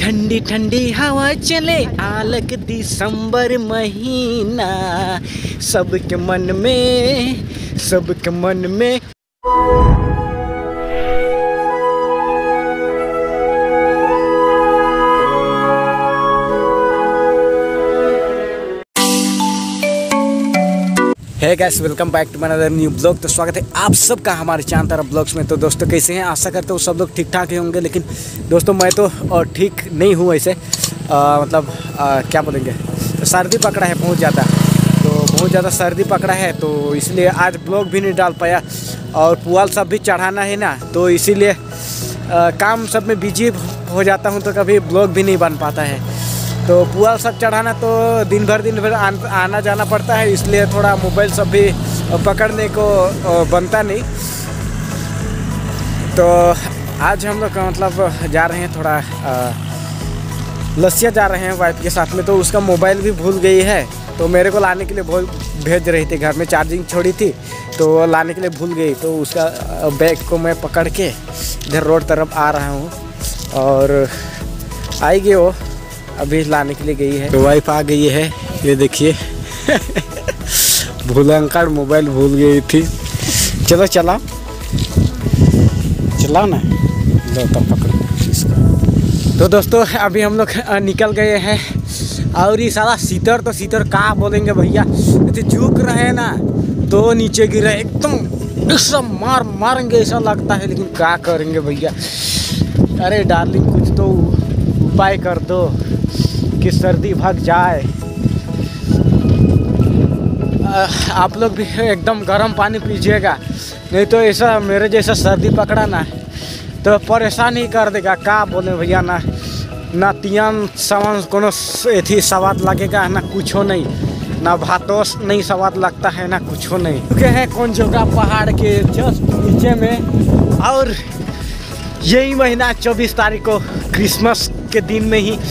ठंडी ठंडी हवा चले आलक दिसंबर महीना, सबके मन में hey guys, welcome back to another new blog. तो स्वागत है आप सबका हमारे चांतारा ब्लॉग्स में। तो दोस्तों कैसे हैं? आशा करते हो सब लोग ठीक ठाक ही होंगे। लेकिन दोस्तों मैं तो ठीक नहीं हूँ ऐसे, क्या बोलेंगे, तो सर्दी पकड़ा है बहुत ज़्यादा सर्दी पकड़ा है। तो इसलिए आज ब्लॉग भी नहीं डाल पाया और पुआल सब भी चढ़ाना है ना, तो इसीलिए काम सब में बिजी हो जाता हूँ, तो कभी ब्लॉग भी नहीं बन पाता है। तो पुआल सब चढ़ाना तो दिन भर आना जाना पड़ता है, इसलिए थोड़ा मोबाइल सब भी पकड़ने को बनता नहीं। तो आज हम लोग मतलब जा रहे हैं थोड़ा लसिया जा रहे हैं वाइफ के साथ में। तो उसका मोबाइल भी भूल गई है, तो मेरे को लाने के लिए भेज रही थी। घर में चार्जिंग छोड़ी थी तो लाने के लिए भूल गई। तो उसका बैग को मैं पकड़ के इधर रोड तरफ आ रहा हूँ और आएगी वो, अभी लाने के लिए गई है। तो वाइफ आ गई है, ये देखिए भूलंकर मोबाइल भूल गई थी। चलो चलाओ ना, लो तब पकड़ो इसका। तो दोस्तों अभी हम लोग निकल गए हैं और ये सारा सीतर का बोलेंगे भैया, ऐसे झुक रहे हैं ना तो नीचे गिर रहे एकदम, ऐसा मारेंगे ऐसा लगता है। लेकिन क्या करेंगे भैया, अरे डार्लिंग कुछ तो उपाय कर दो कि सर्दी भाग जाए। आप लोग भी एकदम गर्म पानी पीजिएगा, नहीं तो ऐसा मेरे जैसा सर्दी पकड़ा ना तो परेशान ही कर देगा। क्या बोले भैया, ना तियान सामान कोनो एथी स्वाद लगेगा, ना कुछ नहीं, ना भातोस नहीं स्वाद लगता है, ना कुछ नहीं। क्योंकि है कौन जगह पहाड़ के जस्ट नीचे में, और यही महीना 24 तारीख को क्रिसमस के दिन में ही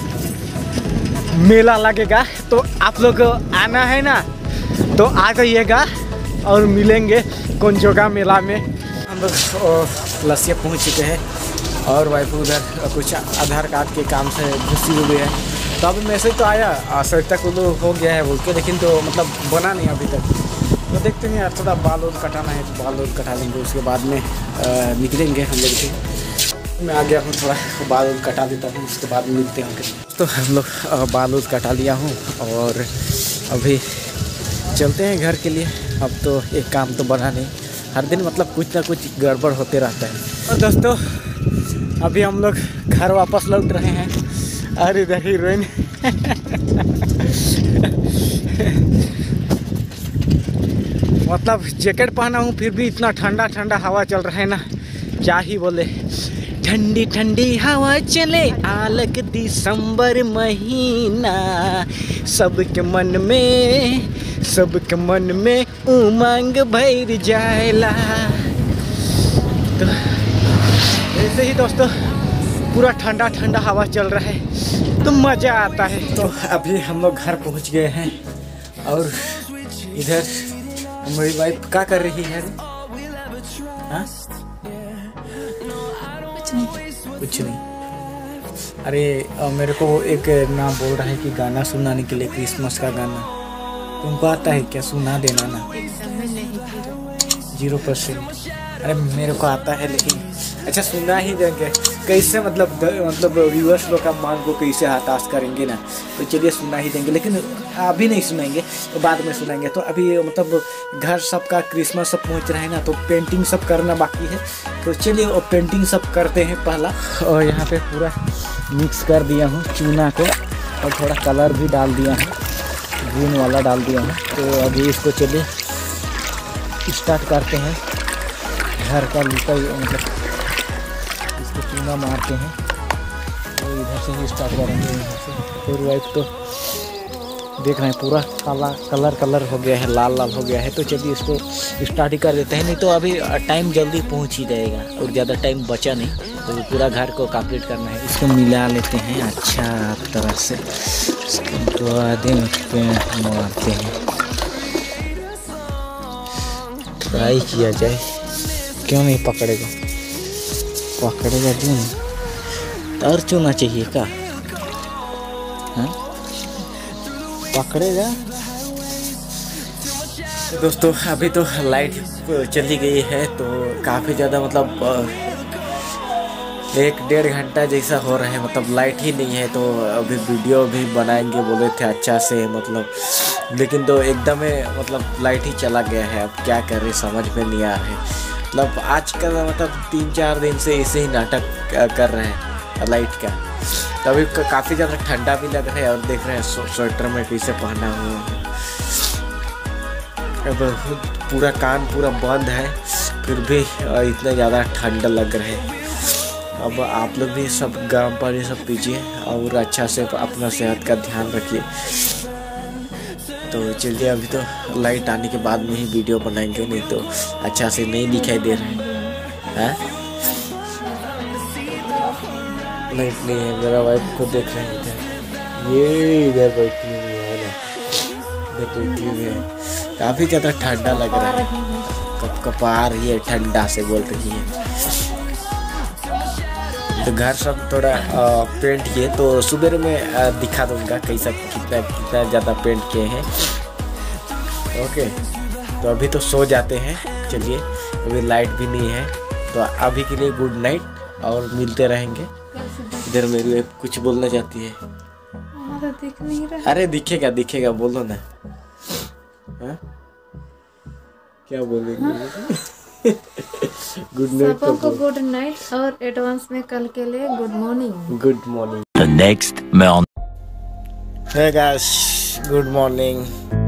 मेला लगेगा। तो आप लोग आना है ना, तो आ जाइएगा और मिलेंगे कोंजोगा मेला में। हम लोग लसिया पहुंच चुके हैं और वाइफ उधर कुछ आधार कार्ड के काम से घुसी हुई है। तो अभी मैसेज तो आया सरिता को हो गया है बोल के, लेकिन तो मतलब बना नहीं अभी तक। तो देखते हैं यार, थोड़ा बाल कटाना है तो बाल कटा लेंगे, उसके बाद में निकलेंगे हम लोग भी। मैं आ गया हूँ, थोड़ा बाल कटा देता हूँ, उसके बाद मिलते हैं। तो हम लोग बाल कटा लिया हूँ और अभी चलते हैं घर के लिए। अब तो एक काम तो बना नहीं, हर दिन मतलब कुछ ना कुछ गड़बड़ होते रहता है। और दोस्तों अभी हम लोग घर वापस लौट रहे हैं। अरे इधर हीरोइन मतलब जैकेट पहना हूँ फिर भी इतना ठंडा हवा चल रहा है ना, क्या ही बोले। ठंडी ठंडी हवा चले आलक दिसंबर महीना, सबके मन में उमंग भर जाएला। तो ऐसे ही दोस्तों पूरा ठंडा हवा चल रहा है तो मज़ा आता है। तो अभी हम लोग घर पहुंच गए हैं और इधर हमारी वाइफ क्या कर रही है? हाँ कुछ नहीं। अरे मेरे को एक नाम बोल रहा है कि गाना सुनाने के लिए, क्रिसमस का गाना। तुमको आता है क्या? सुना देना ना। 0%। अरे मेरे को आता है, लेकिन अच्छा सुना ही देंगे। कैसे मतलब व्यूअर्स लोग का मान को कैसे हताश करेंगे ना, तो चलिए सुना ही देंगे। लेकिन अभी नहीं सुनाएंगे, तो बाद में सुनाएंगे। तो अभी मतलब घर सबका क्रिसमस सब पहुंच रहा है ना, तो पेंटिंग सब करना बाकी है। तो चलिए वो पेंटिंग सब करते हैं पहला। और यहाँ पे पूरा मिक्स कर दिया हूँ चूना को और थोड़ा कलर भी डाल दिया हूँ, ग्रीन वाला डाल दिया हूँ। तो अभी इसको चलिए स्टार्ट करते हैं। घर का लुका मतलब इसको चूना मारते हैं, तो इधर से ही स्टार्ट करेंगे यहाँ से। फिर वाइफ तो देख रहे हैं पूरा कलर हो गया है, लाल हो गया है। तो चलिए इसको स्टार्ट ही कर देते हैं, नहीं तो अभी टाइम जल्दी पहुँच ही जाएगा और ज़्यादा टाइम बचा नहीं। तो पूरा घर को कंप्लीट करना है। इसको मिला लेते हैं अच्छा तरह से, इसको आधे पे मारते हैं, ट्राई किया जाए। क्यों नहीं पकड़ेगा क्यों नहीं। और चुना चाहिए क्या? हाँ पकड़ेगा। दोस्तों अभी तो लाइट चली गई है, तो काफ़ी ज़्यादा मतलब 1-1.5 घंटा जैसा हो रहा है, मतलब लाइट ही नहीं है। तो अभी वीडियो भी बनाएंगे बोले थे अच्छा से मतलब, लेकिन तो एकदम मतलब लाइट ही चला गया है। अब क्या कर रहे समझ में नहीं आ रहा है। मतलब आज का मतलब 3-4 दिन से ऐसे ही नाटक कर रहे हैं लाइट का। तभी काफ़ी ज़्यादा ठंडा भी लग रहा है, और देख रहे हैं स्वेटर में कैसे पहना हुआ है। अब पूरा कान पूरा बंद है, फिर भी इतना ज़्यादा ठंडा लग रहा है। अब आप लोग भी सब गर्म पानी सब पीजिए और अच्छा से अपना सेहत का ध्यान रखिए। तो चलिए अभी तो लाइट आने के बाद में ही वीडियो बनाएंगे, नहीं तो अच्छा से नहीं दिखाई दे रहा है। लाइट नहीं है, मेरा वाइफ को देख रहे हैं इधर, ये इधर बैठी हुई है ना, बैठी हुई है। काफ़ी ज़्यादा ठंडा लग रहा है, कपकपा रही है ठंडा से बोल रही है। तो घर सब थोड़ा पेंट किए, तो सुबह में दिखा दूंगा कैसा कितना ज़्यादा पेंट किए हैं। ओके तो अभी तो सो जाते हैं। चलिए अभी लाइट भी नहीं है, तो अभी के लिए गुड नाइट, और मिलते रहेंगे। इधर मेरी कुछ बोलना चाहती है। तो दिख नहीं रहा। अरे दिखेगा दिखेगा, बोलो ना। हाँ क्या बोलेंगे? गुड नाइट सबको गुड नाइट, और एडवांस में कल के लिए good morning. Good morning. The next morning. Hey guys, good morning.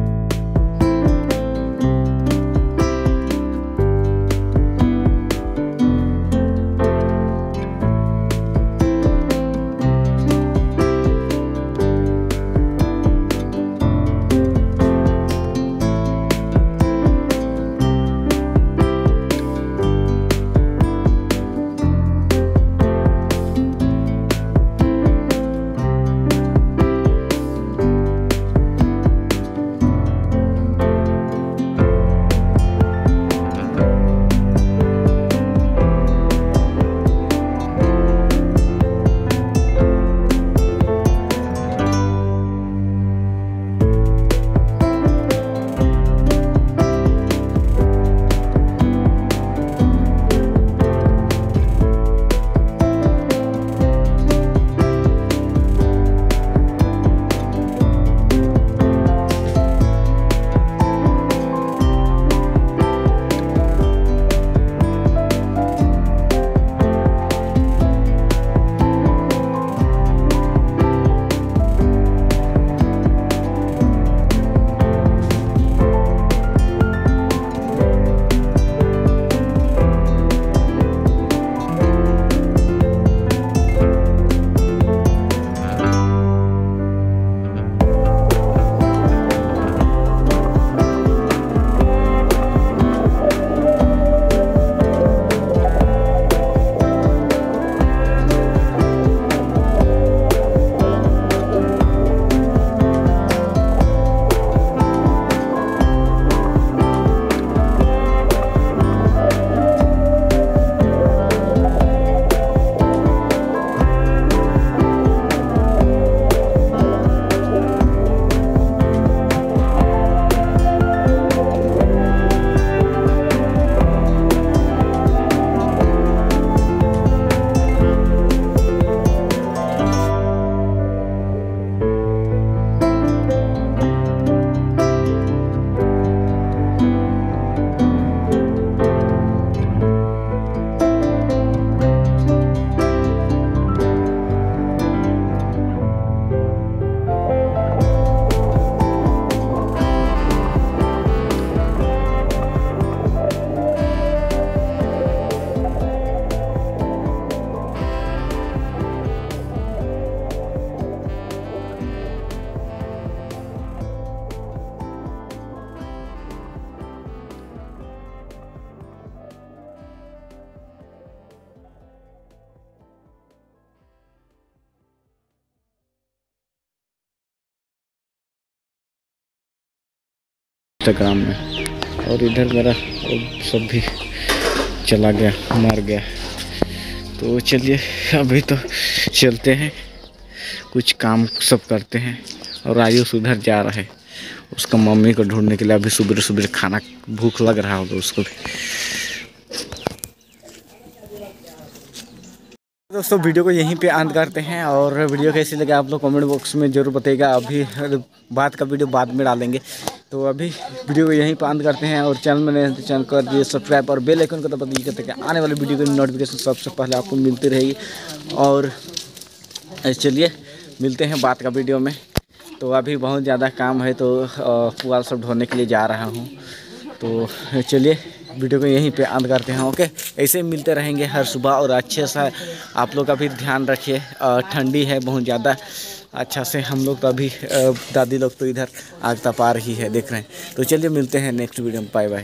Instagram में, और इधर मेरा सब भी चला गया, मर गया। तो चलिए अभी तो चलते हैं, कुछ काम सब करते हैं। और आयुष उधर जा रहा है उसका मम्मी को ढूंढने के लिए। अभी सुबह सुबह खाना भूख लग रहा होगा उसको भी। दोस्तों वीडियो को यहीं पे अंत करते हैं, और वीडियो कैसी लगे आप लोग कमेंट बॉक्स में ज़रूर बताइएगा। अभी बात का वीडियो बाद में डालेंगे, तो अभी वीडियो को यहीं पे अंत करते हैं। और चैनल में नए चैनल कर दिए सब्सक्राइब और बेल आइकन को दबा दीजिए ताकि आने वाले वीडियो की नोटिफिकेशन सबसे पहले आपको मिलती रहेगी। और चलिए मिलते हैं बात का वीडियो में। तो अभी बहुत ज़्यादा काम है, तो पुआल सब ढोने के लिए जा रहा हूँ। तो चलिए वीडियो को यहीं पे अंत करते हैं। ओके, ऐसे मिलते रहेंगे हर सुबह, और अच्छे से आप लोग का भी ध्यान रखिए। ठंडी है बहुत ज़्यादा, अच्छा से हम लोग तो अभी दादी लोग तो इधर आग तपा रही है, देख रहे हैं। तो चलिए मिलते हैं नेक्स्ट वीडियो में, बाय बाय।